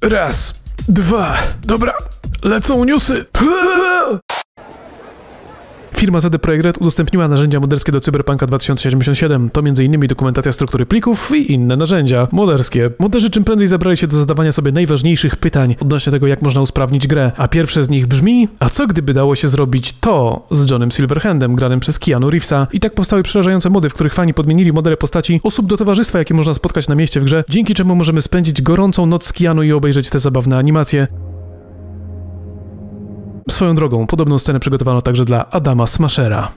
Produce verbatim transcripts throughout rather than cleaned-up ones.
Raz, dwa, dobra, lecą newsy. Firma C D Projekt Red udostępniła narzędzia moderskie do Cyberpunka dwa tysiące siedemdziesiąt siedem. To między innymi dokumentacja struktury plików i inne narzędzia moderskie. Moderzy czym prędzej zabrali się do zadawania sobie najważniejszych pytań odnośnie tego, jak można usprawnić grę. A pierwsze z nich brzmi: a co gdyby dało się zrobić to z Johnem Silverhandem, granym przez Keanu Reevesa? I tak powstały przerażające mody, w których fani podmienili modele postaci osób do towarzystwa, jakie można spotkać na mieście w grze, dzięki czemu możemy spędzić gorącą noc z Keanu i obejrzeć te zabawne animacje. Swoją drogą, podobną scenę przygotowano także dla Adama Smashera.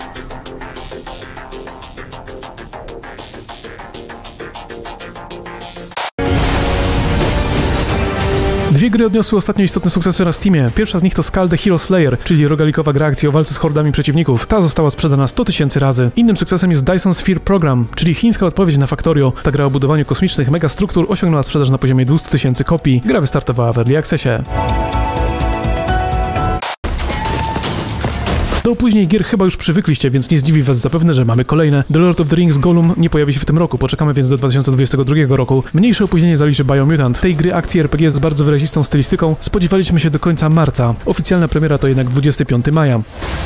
Dwie gry odniosły ostatnio istotne sukcesy na Steamie. Pierwsza z nich to Skull the Hero Slayer, czyli rogalikowa gra akcji o walce z hordami przeciwników. Ta została sprzedana sto tysięcy razy. Innym sukcesem jest Dyson Sphere Program, czyli chińska odpowiedź na Factorio. Ta gra o budowaniu kosmicznych megastruktur osiągnęła sprzedaż na poziomie dwieście tysięcy kopii. Gra wystartowała w Early Accessie. Do opóźnień gier chyba już przywykliście, więc nie zdziwi was zapewne, że mamy kolejne. The Lord of the Rings Gollum nie pojawi się w tym roku, poczekamy więc do dwa tysiące dwudziestego drugiego roku. Mniejsze opóźnienie zaliczy Biomutant. Tej gry akcji R P G z bardzo wyrazistą stylistyką spodziewaliśmy się do końca marca. Oficjalna premiera to jednak dwudziestego piątego maja.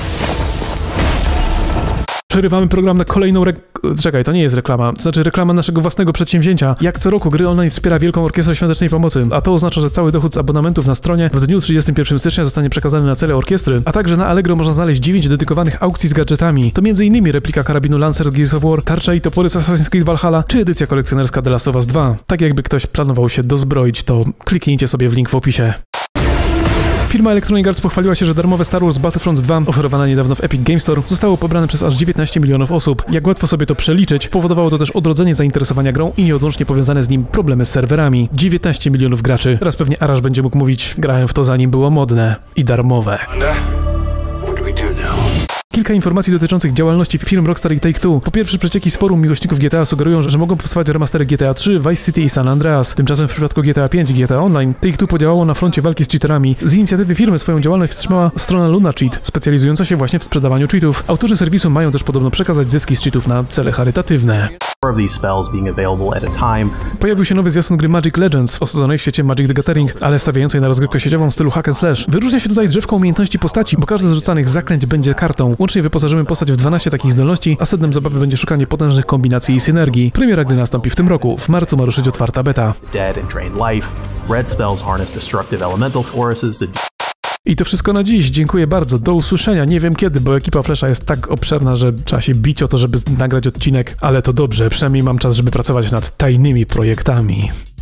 Przerywamy program na kolejną rek... Czekaj, to nie jest reklama. To znaczy reklama naszego własnego przedsięwzięcia. Jak co roku Gry Online wspiera Wielką Orkiestrę Świątecznej Pomocy, a to oznacza, że cały dochód z abonamentów na stronie w dniu trzydziestego pierwszego stycznia zostanie przekazany na cele orkiestry, a także na Allegro można znaleźć dziewięć dedykowanych aukcji z gadżetami. To między innymi replika karabinu Lancer z Gears of War, tarcza i topory z Assassin's Creed Valhalla, czy edycja kolekcjonerska The Last of Us dwa. Tak jakby ktoś planował się dozbroić, to kliknijcie sobie w link w opisie. Firma Electronic Arts pochwaliła się, że darmowe Star Wars Battlefront dwa, oferowane niedawno w Epic Games Store, zostało pobrane przez aż dziewiętnaście milionów osób. Jak łatwo sobie to przeliczyć, powodowało to też odrodzenie zainteresowania grą i nieodłącznie powiązane z nim problemy z serwerami. dziewiętnaście milionów graczy. Teraz pewnie Arash będzie mógł mówić: grałem w to zanim było modne i darmowe. Kilka informacji dotyczących działalności firm Rockstar i Take-Two. Po pierwsze, przecieki z forum miłośników G T A sugerują, że mogą powstawać remastery G T A trzy, Vice City i San Andreas. Tymczasem w przypadku G T A pięć i G T A Online Take-Two podziałało na froncie walki z cheaterami. Z inicjatywy firmy swoją działalność wstrzymała strona Luna Cheat, specjalizująca się właśnie w sprzedawaniu cheatów. Autorzy serwisu mają też podobno przekazać zyski z cheatów na cele charytatywne. Pojawił się nowy zwiastun gry Magic Legends, osadzonej w świecie Magic the Gathering, ale stawiającej na rozgrywkę sieciową w stylu hack and slash. Wyróżnia się tutaj drzewko umiejętności postaci, bo każde z rzucanych zaklęć będzie kartą. Łącznie wyposażymy postać w dwanaście takich zdolności, a sednem zabawy będzie szukanie potężnych kombinacji i synergii. Premiera gry nastąpi w tym roku. W marcu ma ruszyć otwarta beta. I to wszystko na dziś. Dziękuję bardzo. Do usłyszenia. Nie wiem kiedy, bo ekipa Flesza jest tak obszerna, że trzeba się bić o to, żeby nagrać odcinek, ale to dobrze. Przynajmniej mam czas, żeby pracować nad tajnymi projektami.